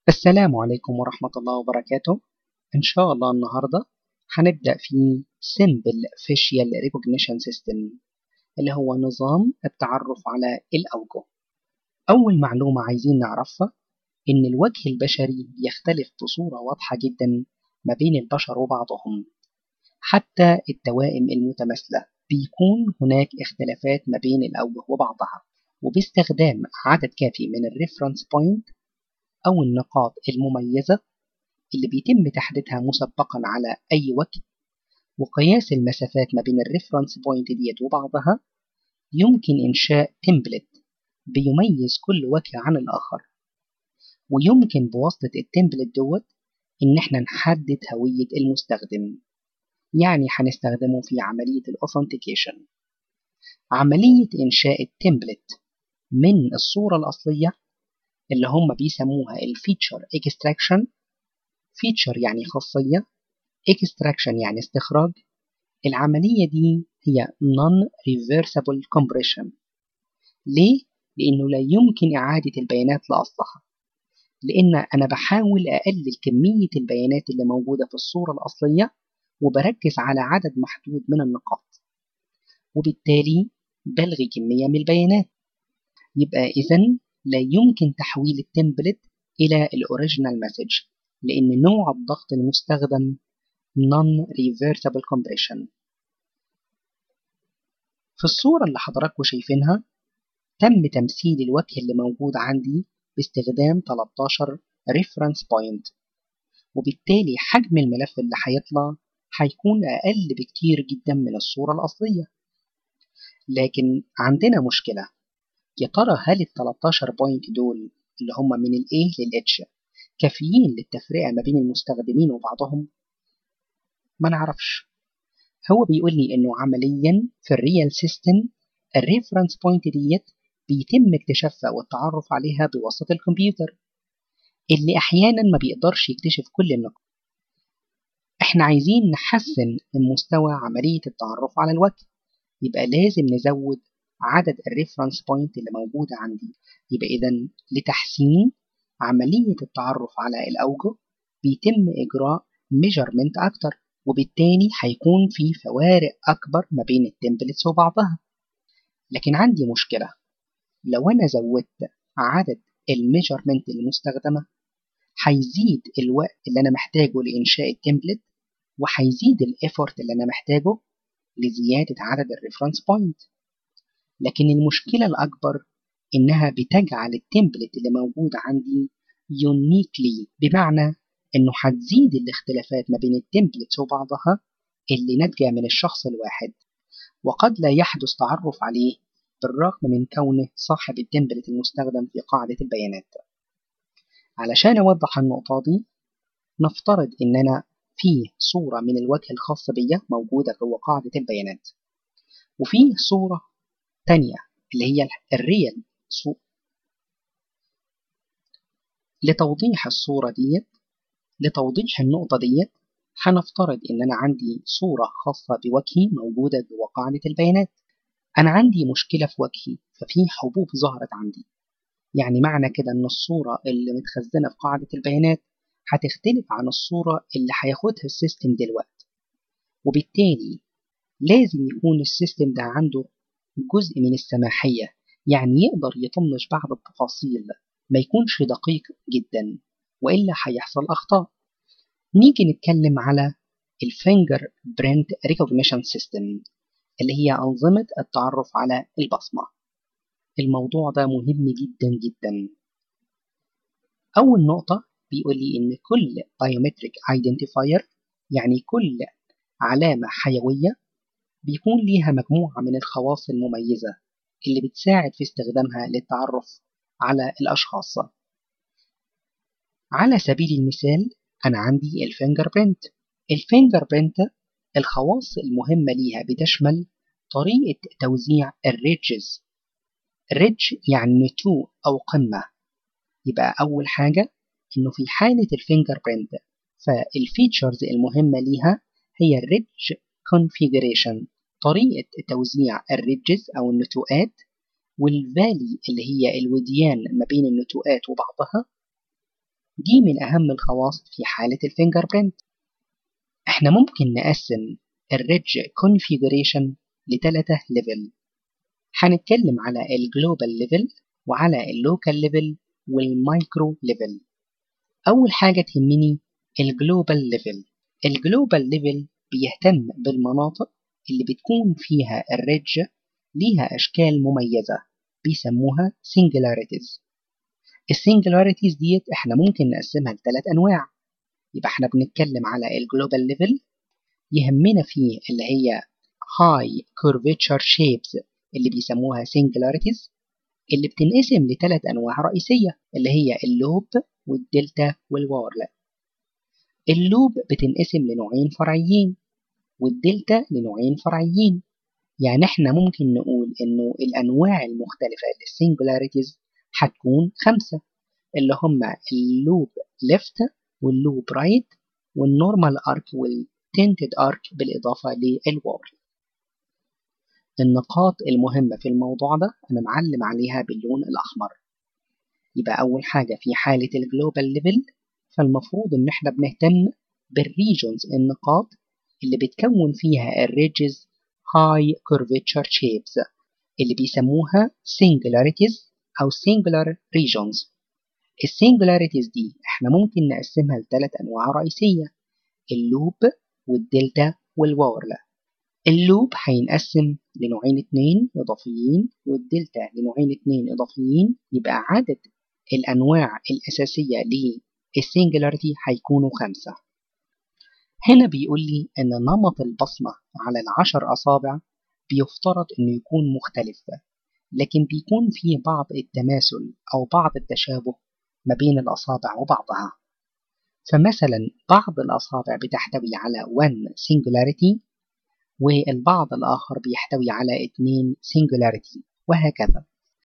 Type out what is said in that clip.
السلام عليكم ورحمة الله وبركاته. إن شاء الله النهاردة هنبدأ في Simple Facial Recognition System اللي هو نظام التعرف على الأوجه. أول معلومة عايزين نعرفها إن الوجه البشري بيختلف بصورة واضحة جدا ما بين البشر وبعضهم، حتى التوائم المتماثلة بيكون هناك اختلافات ما بين الأوجه وبعضها، وباستخدام عدد كافي من الريفرنس بوينت أو النقاط المميزة اللي بيتم تحديدها مسبقا على أي وجه وقياس المسافات ما بين الريفرنس بوينت ديت وبعضها، يمكن إنشاء تمبلت بيميز كل وجه عن الآخر. ويمكن بواسطة التمبلت دوت إن احنا نحدد هوية المستخدم، يعني هنستخدمه في عملية الأوثنتيكيشن. عملية إنشاء التمبلت من الصورة الأصلية اللي هم بيسموها الفيتشر اكستراكشن. فيتشر يعني خاصية، اكستراكشن يعني استخراج. العملية دي هي non-reversible compression. ليه؟ لأنه لا يمكن إعادة البيانات لأصلها، لأن أنا بحاول أقلل كمية البيانات اللي موجودة في الصورة الأصلية وبركز على عدد محدود من النقاط، وبالتالي بلغي كمية من البيانات. يبقى إذن لا يمكن تحويل التمبلت إلى الأوريجينال مسج، لأن نوع الضغط المستخدم non-reversible compression. في الصورة اللي حضراتكم شايفينها تم تمثيل الوجه اللي موجود عندي باستخدام 13 reference point، وبالتالي حجم الملف اللي هيطلع هيكون أقل بكتير جدا من الصورة الأصلية. لكن عندنا مشكلة، يا ترى هل ال 13 بوينت دول اللي هم من ال A لل H كافيين للتفرقة ما بين المستخدمين وبعضهم؟ ما نعرفش. هو بيقول لي إنه عمليا في الريال سيستم الريفرنس بوينت ديت بيتم اكتشافها والتعرف عليها بواسطة الكمبيوتر اللي أحيانا ما بيقدرش يكتشف كل النقاط. احنا عايزين نحسن من مستوى عملية التعرف على الوجه، يبقى لازم نزود عدد الريفرنس بوينت اللي موجودة عندي. يبقى إذن لتحسين عملية التعرف على الأوجه بيتم إجراء ميجرمنت أكتر، وبالتالي هيكون في فوارق أكبر ما بين التمبلتس وبعضها. لكن عندي مشكلة، لو أنا زودت عدد الميجرمنت المستخدمة هيزيد الوقت اللي أنا محتاجه لإنشاء التمبلت، وهيزيد الإفورت اللي أنا محتاجه لزيادة عدد الريفرنس بوينت. لكن المشكلة الأكبر إنها بتجعل التمبلت اللي موجود عندي يونيكلي، بمعنى إنه هتزيد الاختلافات ما بين التمبلتس وبعضها اللي ناتجة من الشخص الواحد، وقد لا يحدث تعرف عليه بالرغم من كونه صاحب التمبلت المستخدم في قاعدة البيانات. علشان أوضح النقطة دي، نفترض إننا فيه صورة من الوجه الخاص بي موجودة جوه قاعدة البيانات، وفيه صورة تانية اللي هي الريال. لتوضيح الصورة ديت، لتوضيح النقطة ديت، هنفترض إن أنا عندي صورة خاصة بوجهي موجودة جوه قاعدة البيانات. أنا عندي مشكلة في وجهي، ففي حبوب ظهرت عندي، يعني معنى كده إن الصورة اللي متخزنة في قاعدة البيانات هتختلف عن الصورة اللي هياخدها السيستم دلوقتي، وبالتالي لازم يكون السيستم ده عنده جزء من السماحية، يعني يقدر يطنش بعض التفاصيل، ما يكونش دقيق جدا وإلا هيحصل أخطاء. نيجي نتكلم على الفينجر برينت ريكوجنيشن سيستم اللي هي أنظمة التعرف على البصمة. الموضوع ده مهم جدا جدا. أول نقطة بيقول لي إن كل بايومتريك ايدنتيفاير، يعني كل علامة حيوية، بيكون ليها مجموعة من الخواص المميزة اللي بتساعد في استخدامها للتعرف على الأشخاص. على سبيل المثال أنا عندي الفينجر برينت. الفينجر برينت الخواص المهمة ليها بتشمل طريقة توزيع الريدجز. ريدج يعني نتوء أو قمة. يبقى أول حاجة إنه في حالة الفينجر برينت فالفيتشرز المهمة ليها هي الريدج كونفيجريشن، طريقة توزيع الريدجز أو النتوءات، والفالي اللي هي الوديان ما بين النتوءات وبعضها، دي من أهم الخواص في حالة الفينجر برينت. احنا ممكن نقسم الريدج كونفيجريشن لثلاثة ليفل. هنتكلم على الجلوبال ليفل وعلى اللوكال ليفل والمايكرو ليفل. أول حاجة تهمني الجلوبال ليفل. الجلوبال ليفل بيهتم بالمناطق اللي بتكون فيها الريدج ليها أشكال مميزة بيسموها singularities. السنجلاريتيز ديت احنا ممكن نقسمها لثلاث أنواع. يبقى احنا بنتكلم على الجلوبال ليفل، يهمنا فيه اللي هي high curvature shapes اللي بيسموها singularities، اللي بتنقسم لثلاث أنواع رئيسية اللي هي اللوب والدلتا والوارل. اللوب بتنقسم لنوعين فرعيين والدلتا لنوعين فرعيين. يعني احنا ممكن نقول انه الانواع المختلفة للسنجولاريتيز هتكون 5 اللي هم اللوب ليفت واللوب رايت والنورمال ارك والتنتد ارك بالاضافة للوارل. النقاط المهمة في الموضوع ده انا معلم عليها باللون الاحمر. يبقى اول حاجة في حالة الجلوبال ليفل فالمفروض ان احنا بنهتم بالريجونز، النقاط اللي بتكون فيها الريدجز high curvature shapes اللي بيسموها singularities أو singular regions. السنجولاريتيز دي احنا ممكن نقسمها لثلاث أنواع رئيسية، اللوب والدلتا والوارل. اللوب هينقسم لنوعين 2 إضافيين والدلتا لنوعين 2 إضافيين، يبقى عدد الأنواع الأساسية للسنجولاريتي هيكونوا 5. هنا بيقول لي إن نمط البصمة على ال10 أصابع بيفترض إنه يكون مختلف، لكن بيكون فيه بعض التماثل أو بعض التشابه ما بين الأصابع وبعضها. فمثلا بعض الأصابع بتحتوي على 1 singularity والبعض الآخر بيحتوي على 2 singularity وهكذا.